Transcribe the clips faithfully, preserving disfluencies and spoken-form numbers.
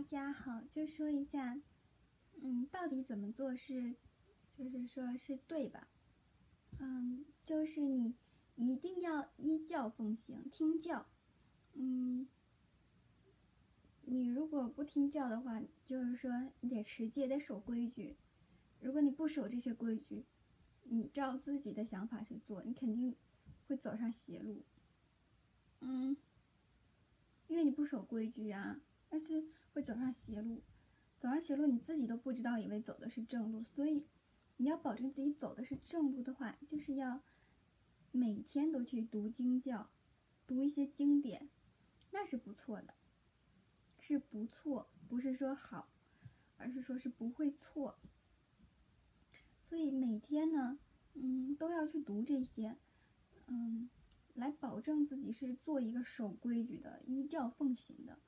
家好，就说一下，嗯，到底怎么做是，就是说是对吧？嗯，就是你一定要依教奉行，听教。嗯，你如果不听教的话，就是说你得持戒，得守规矩。如果你不守这些规矩，你照自己的想法去做，你肯定会走上邪路。嗯，因为你不守规矩啊，但是会走上邪路。走上邪路，你自己都不知道，以为走的是正路。所以，你要保证自己走的是正路的话，就是要每天都去读经教，读一些经典，那是不错的，是不错，不是说好，而是说是不会错。所以每天呢，嗯，都要去读这些，嗯，来保证自己是做一个守规矩的、依教奉行的。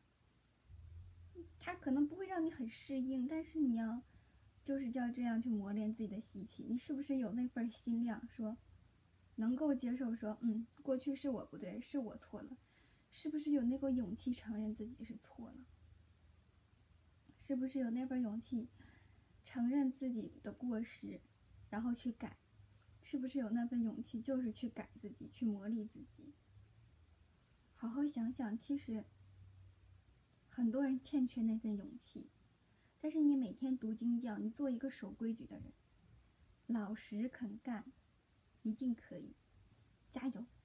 它可能不会让你很适应，但是你要就是要这样去磨练自己的习气。你是不是有那份心量，说能够接受说，嗯，过去是我不对，是我错了，是不是有那个勇气承认自己是错了？是不是有那份勇气承认自己的过失，然后去改？是不是有那份勇气，就是去改自己，去磨砺自己？好好想想，其实很多人欠缺那份勇气。但是你每天读经教，你做一个守规矩的人，老实肯干，一定可以，加油！